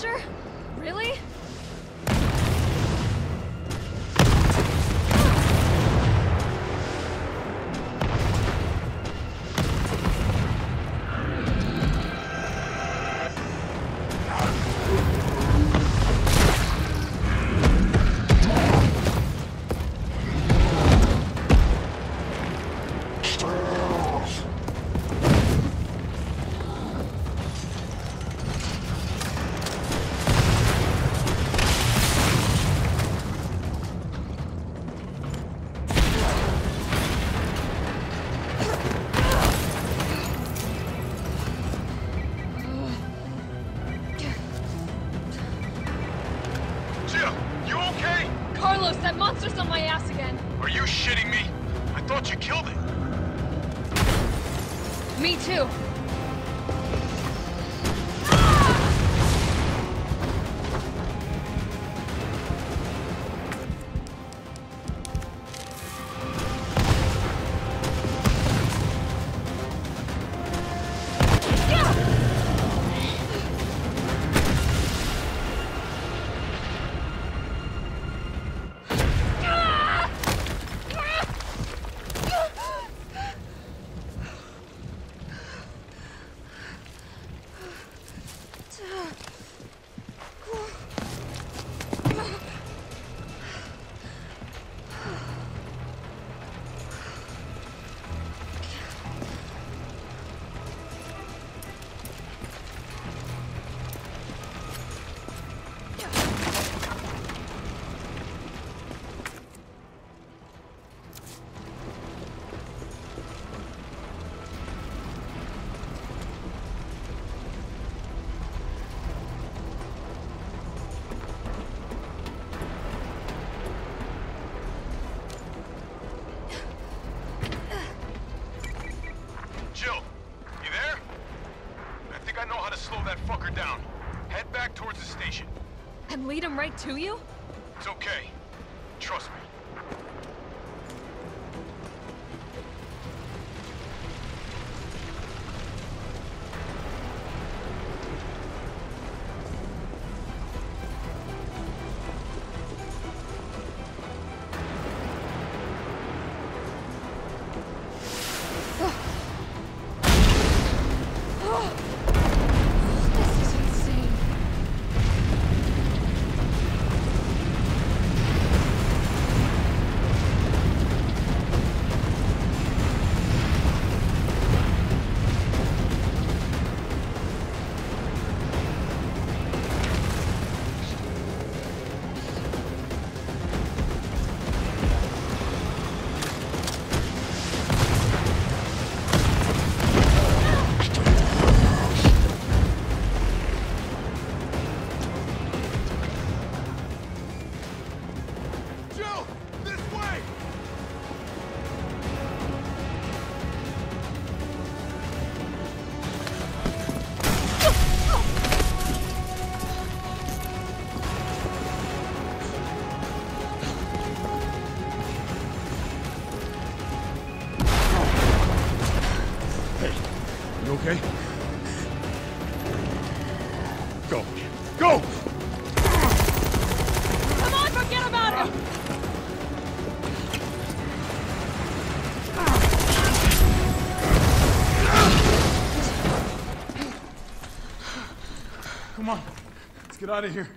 Punisher? Really? Carlos, that monster's on my ass again. Are you shitting me? I thought you killed it. Me too. Jill, you there? I think I know how to slow that fucker down. Head back towards the station. And lead him right to you? It's okay. Trust me. This is insane. Jill! This way! Hey, you okay? Go. Go! Come on, forget about him! Come on, let's get out of here.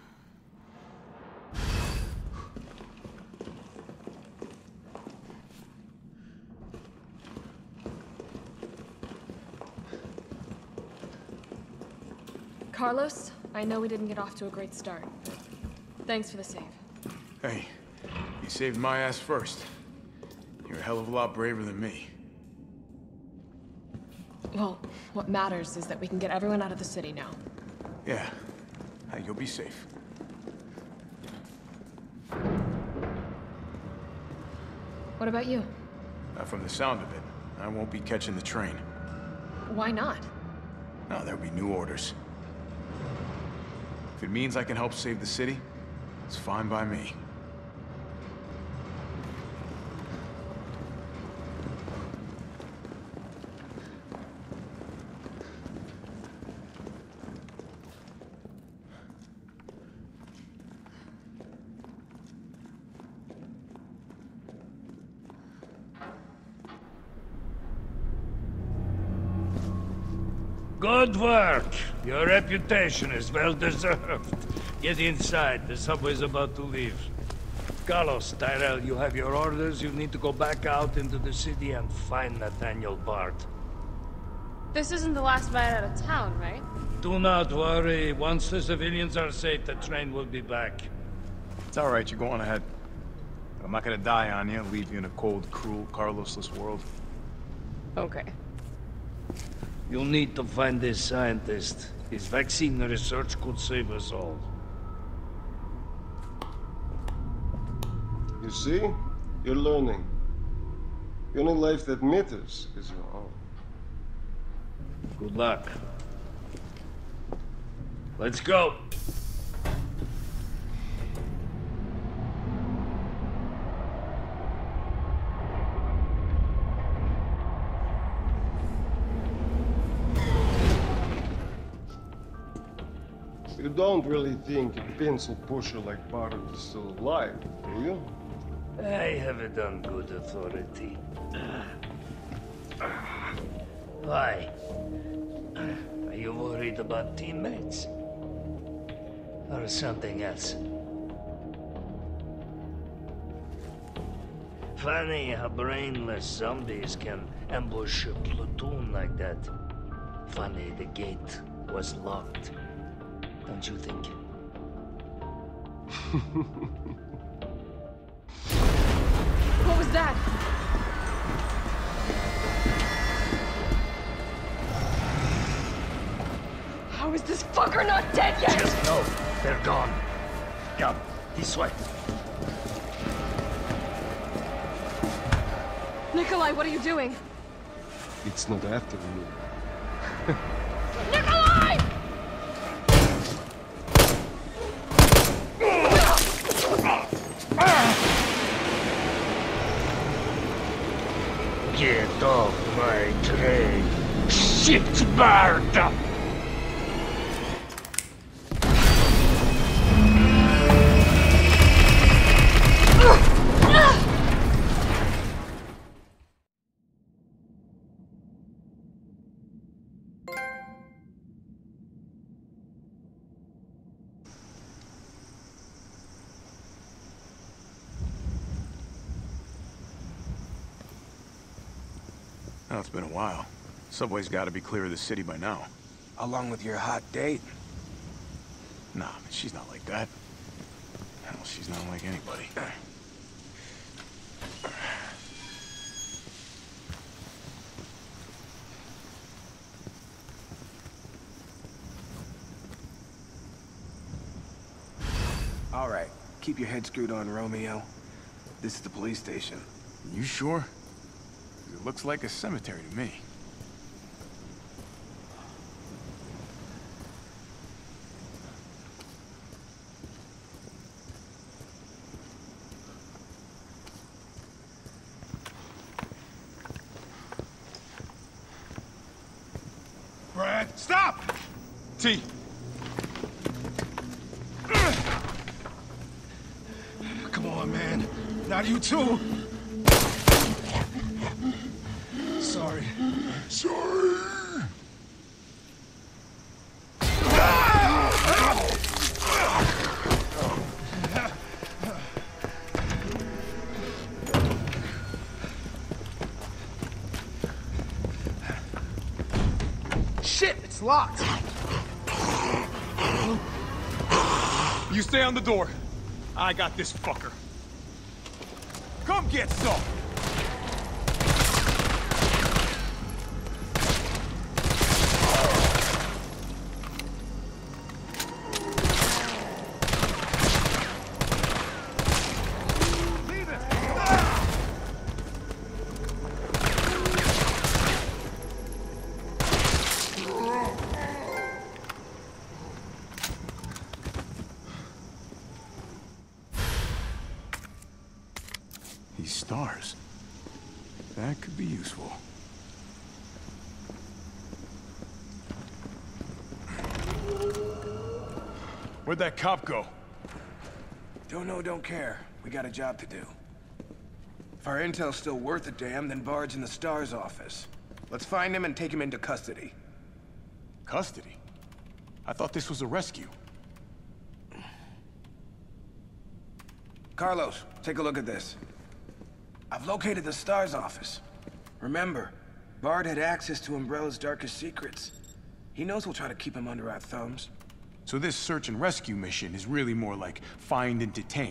Carlos, I know we didn't get off to a great start. Thanks for the save. Hey, you saved my ass first. You're a hell of a lot braver than me. Well, what matters is that we can get everyone out of the city now. Yeah, hey, you'll be safe. What about you? From the sound of it, I won't be catching the train. Why not? No, there'll be new orders. If it means I can help save the city, it's fine by me. Good work. Your reputation is well deserved. Get inside. The subway's about to leave. Carlos, Tyrell, you have your orders. You need to go back out into the city and find Nathaniel Bart. This isn't the last ride out of town, right? Do not worry. Once the civilians are safe, the train will be back. It's all right, you go on ahead. I'm not gonna die on you, leave you in a cold, cruel, Carlosless world. Okay. You'll need to find this scientist. His vaccine research could save us all. You see? You're learning. The only life that matters is your own. Good luck. Let's go. You don't really think a pencil pusher like Bart is still alive, do you? I have it on good authority. Why? Are you worried about teammates? Or something else? Funny how brainless zombies can ambush a platoon like that. Funny the gate was locked. Don't you think? What was that? How is this fucker not dead yet? Just know they're gone. Come, this way. Nikolai, what are you doing? It's not after me. Nikolai! Get off my train. Shit, Bart! Oh, it's been a while. Subway's gotta be clear of the city by now. Along with your hot date. Nah, man, she's not like that. Hell, she's not like anybody. All right, keep your head screwed on, Romeo. This is the police station. You sure? It looks like a cemetery to me. Brad, stop! T. Come on, man. Not you too. Sorry. Sorry. Shit, it's locked. You stay on the door. I got this fucker. Come get some. These stars. That could be useful. Where'd that cop go? Don't know, don't care. We got a job to do. If our intel's still worth a damn, then Bard's in the STARS office. Let's find him and take him into custody. Custody? I thought this was a rescue. Carlos, take a look at this. I've located the STARS office. Remember, Bard had access to Umbrella's darkest secrets. He knows we'll try to keep him under our thumbs. So this search and rescue mission is really more like find and detain.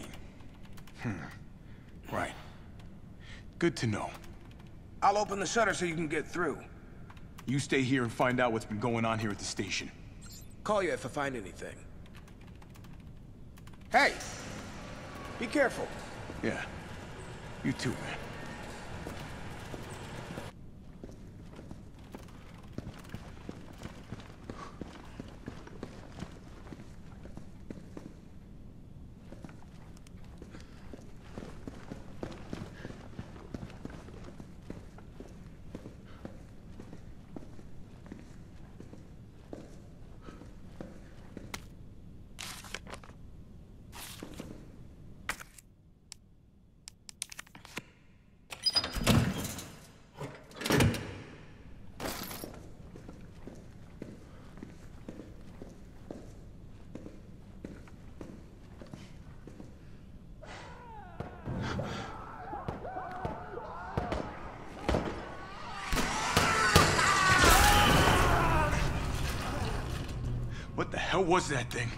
Right. Good to know. I'll open the shutter so you can get through. You stay here and find out what's been going on here at the station. Call you if I find anything. Hey! Be careful. Yeah. You too, man. What the hell was that thing?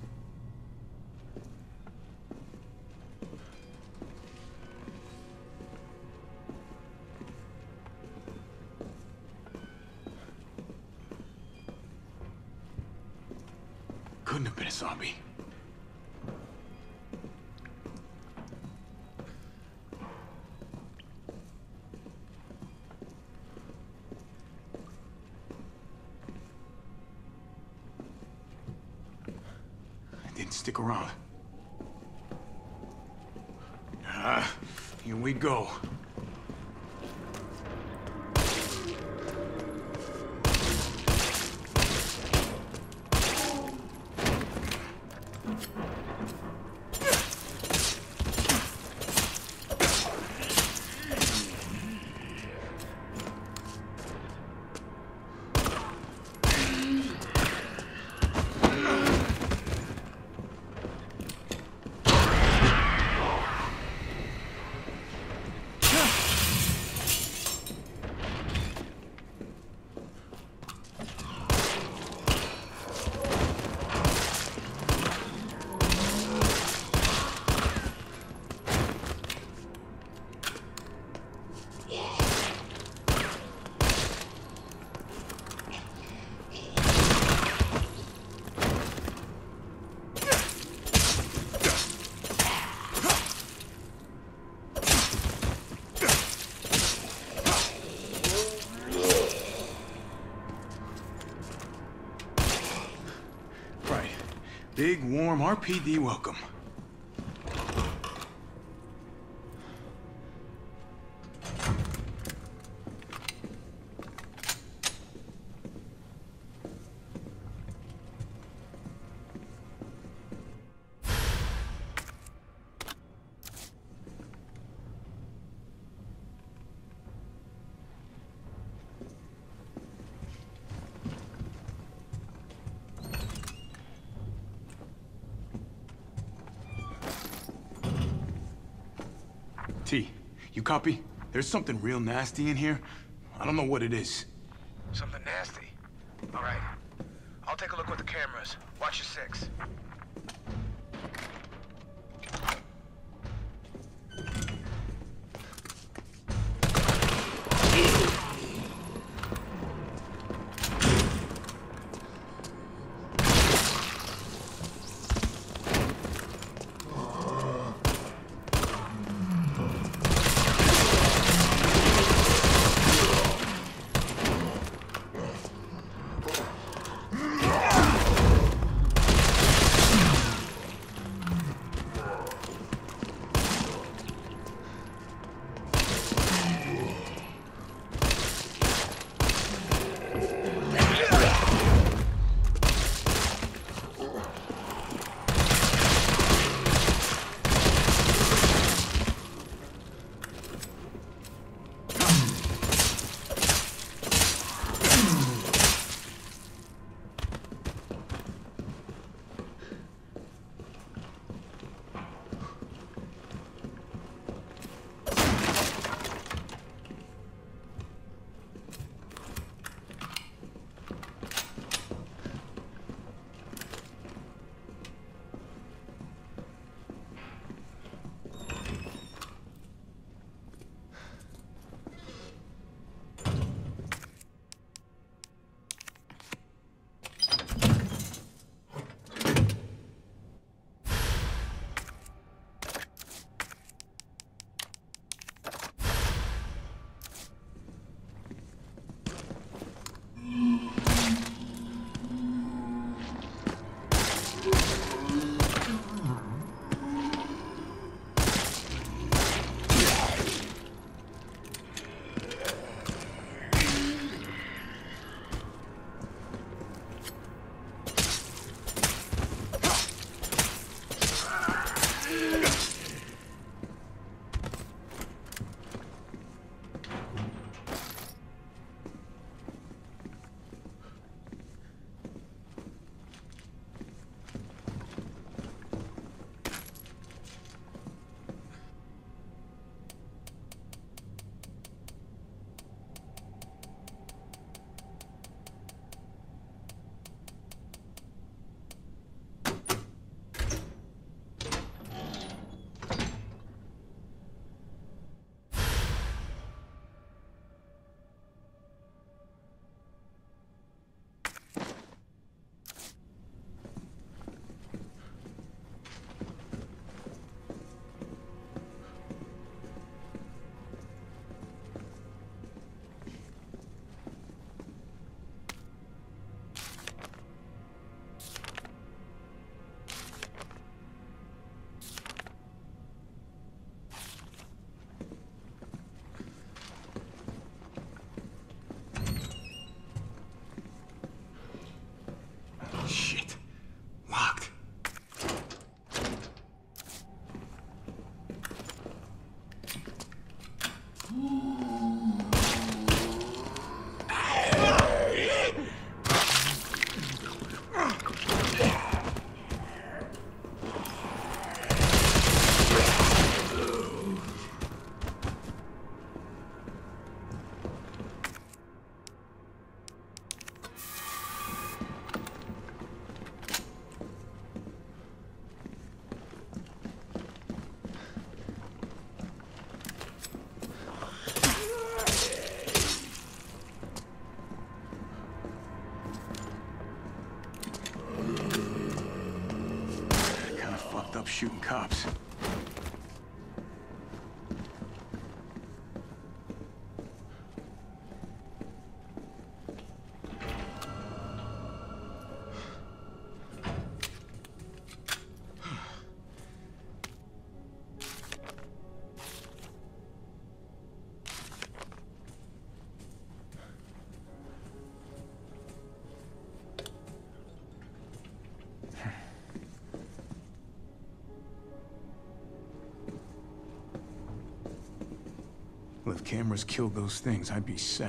Couldn't have been a zombie. Didn't stick around. Here we go. Big, warm RPD welcome. T, you copy? There's something real nasty in here. I don't know what it is. Something nasty? All right. I'll take a look with the cameras. Watch your six. stop shooting cops. Well, if cameras killed those things, I'd be set.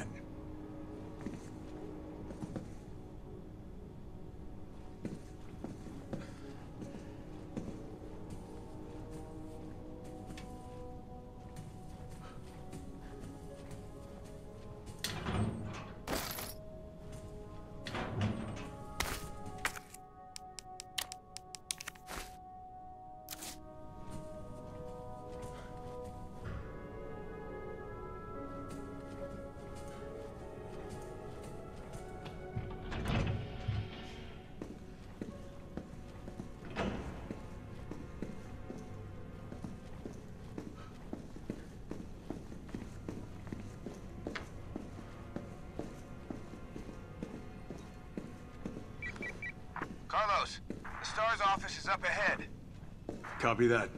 Carlos, the STARS office is up ahead. Copy that.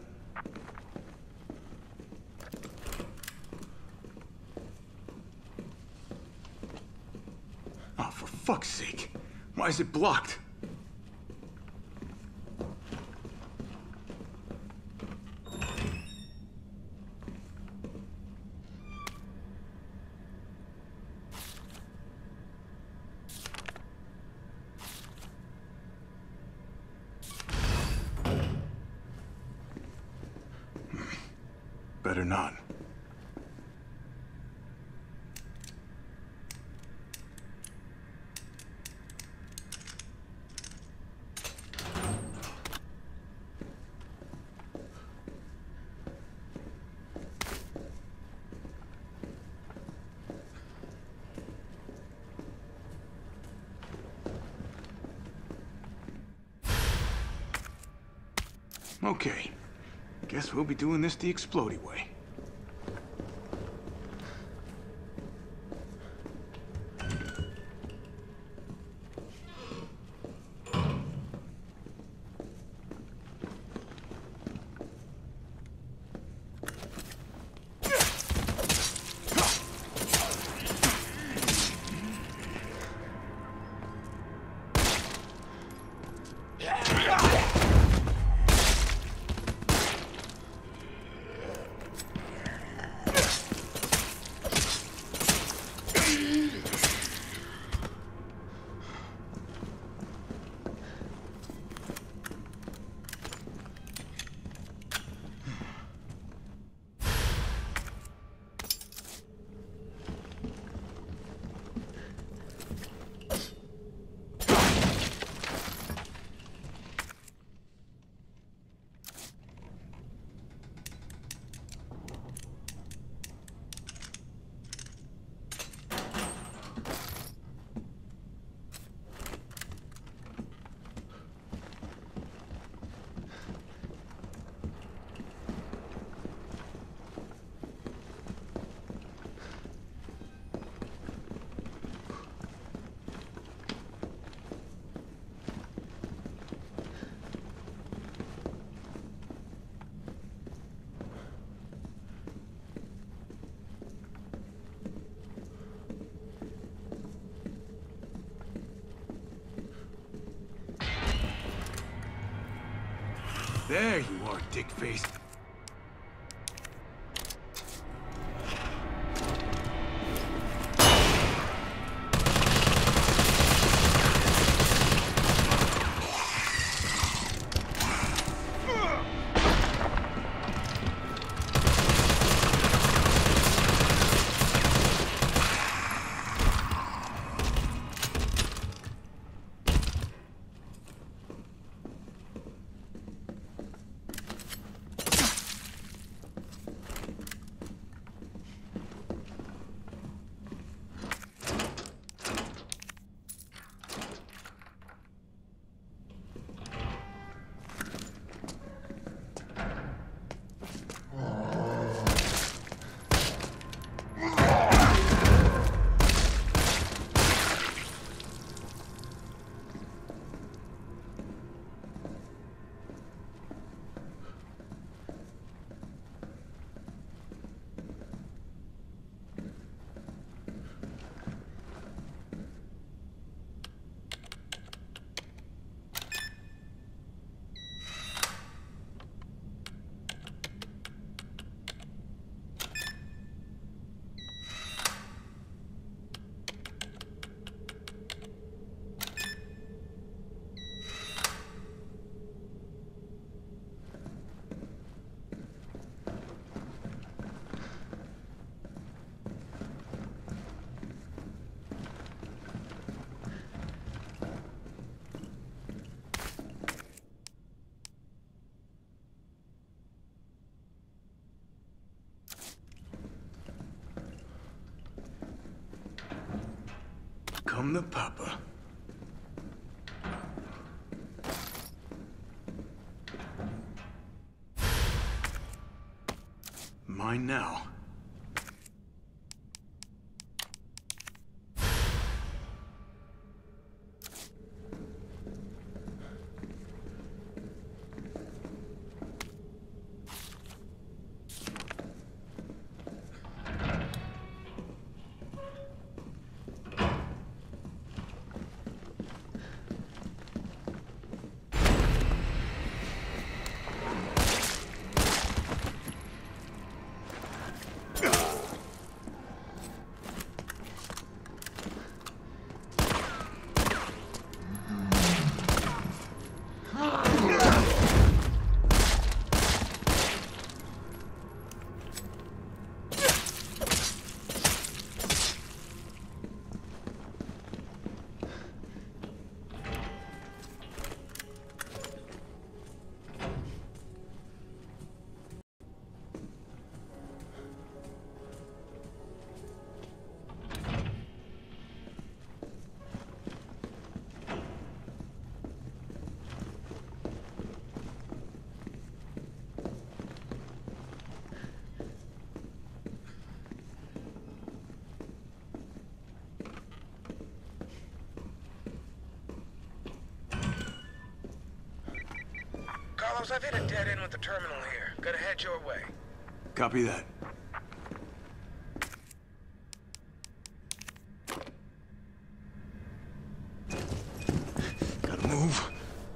Oh, for fuck's sake. Why is it blocked? Better not. Okay. Guess we'll be doing this the explodey way. There you are, dick-face. come the papa. Mine now. Carlos, I've hit a dead end with the terminal here. Gotta head your way. Copy that. Gotta move.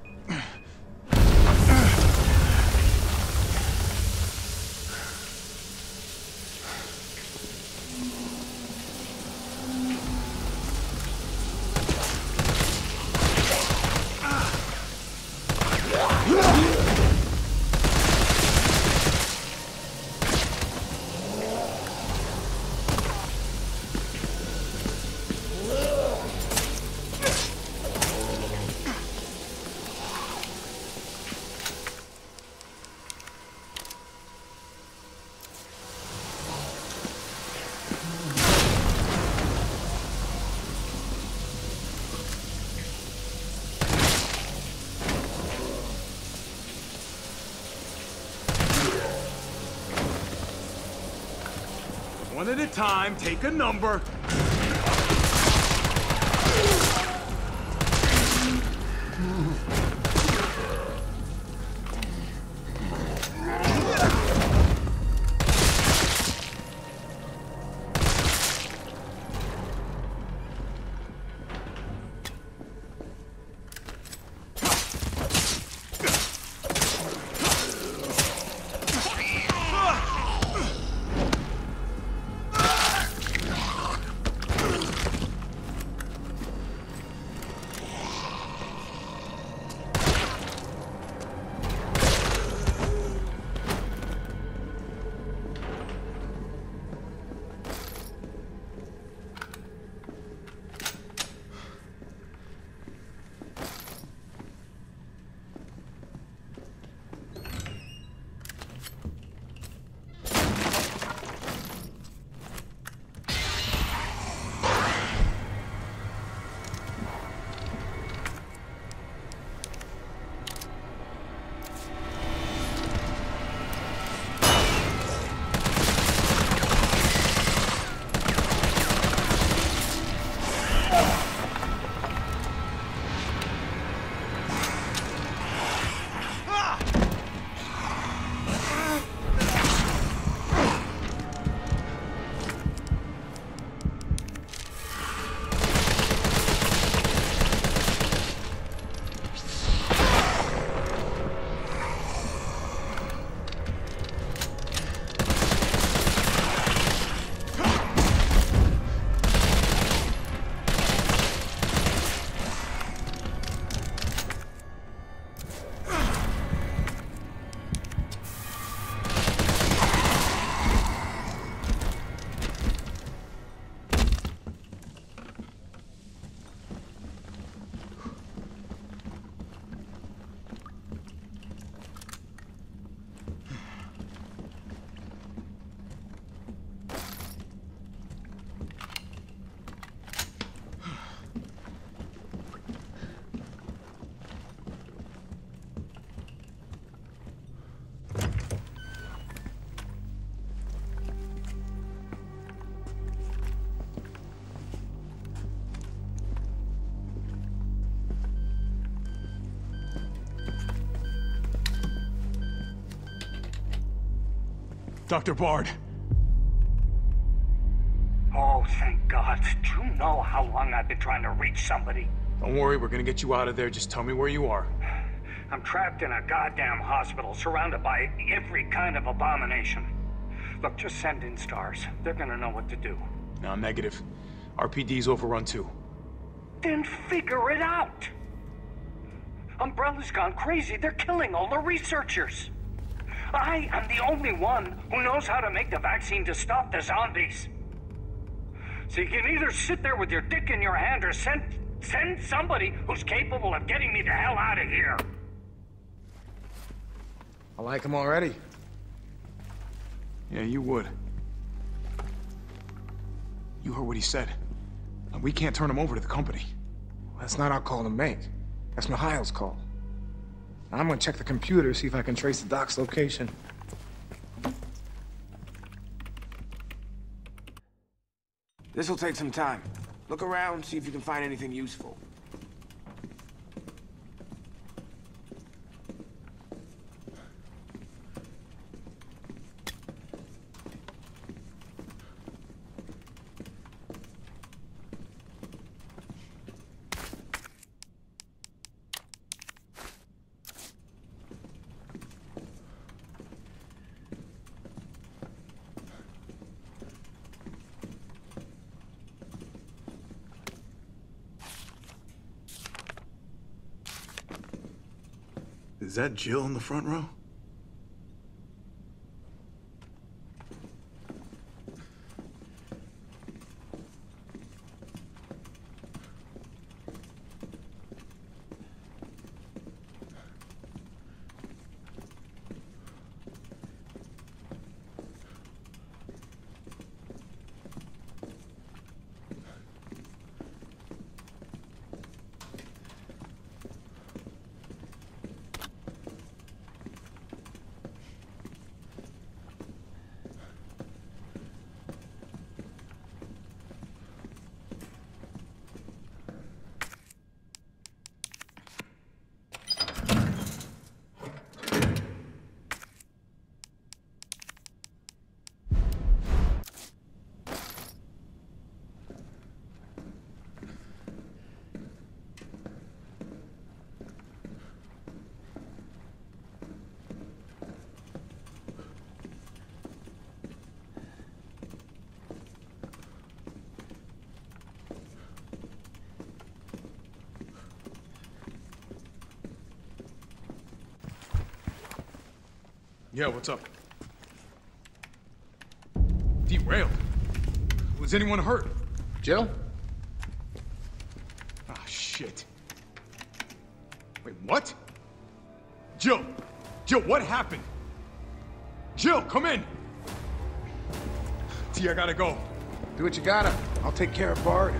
One at a time, take a number. Dr. Bard. Oh, thank God. Do you know how long I've been trying to reach somebody? Don't worry, we're gonna get you out of there. Just tell me where you are. I'm trapped in a goddamn hospital, surrounded by every kind of abomination. Look, just send in stars. They're gonna know what to do. No, negative. RPD's overrun too. Then figure it out! Umbrella's gone crazy. They're killing all the researchers. I am the only one who knows how to make the vaccine to stop the zombies. So you can either sit there with your dick in your hand or send somebody who's capable of getting me the hell out of here. I like him already. Yeah, you would. You heard what he said. And we can't turn him over to the company. That's not our call to make. That's Mikhail's call. I'm gonna check the computer, see if I can trace the doc's location. This'll take some time. Look around, see if you can find anything useful. Is that Jill in the front row? Yeah, what's up? Derailed? Was anyone hurt? Jill? Ah, shit. Wait, what? Jill! Jill, what happened? Jill, come in! T, I gotta go. Do what you gotta. I'll take care of Bard.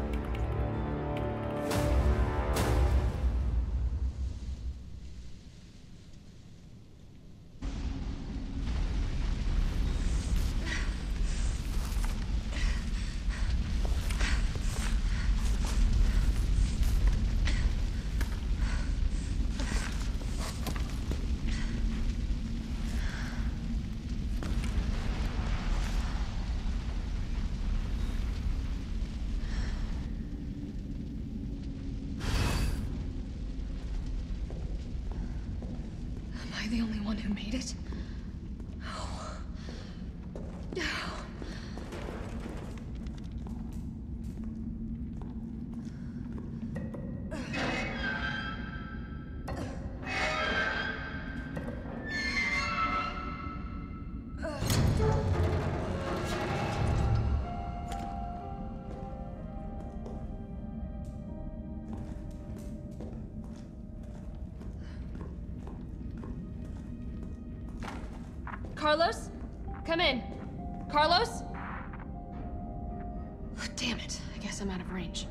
Am I the only one who made it? Oh. Carlos? Come in. Carlos? Damn it. I guess I'm out of range.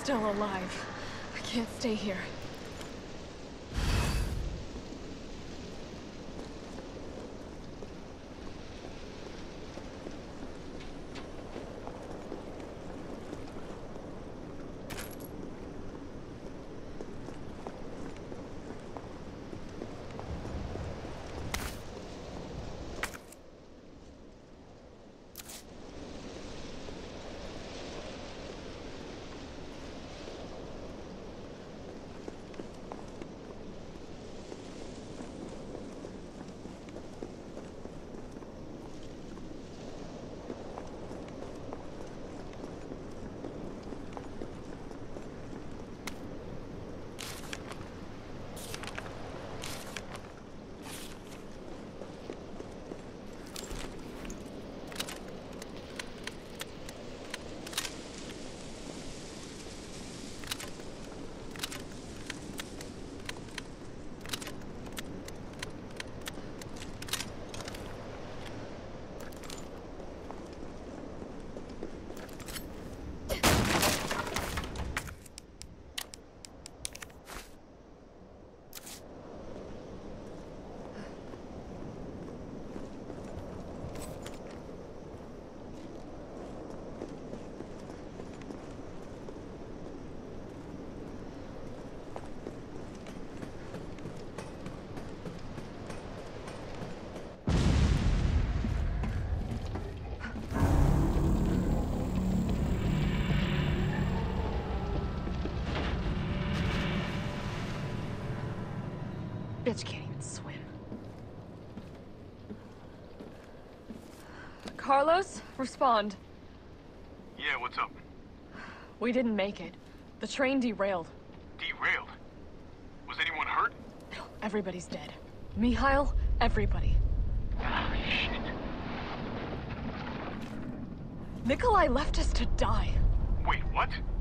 still alive. I can't stay here. Bitch can't even swim. Carlos, respond. Yeah, what's up? We didn't make it. The train derailed. Derailed? Was anyone hurt? Everybody's dead. Mikhail, everybody. Ah, shit. Nikolai left us to die. Wait, what?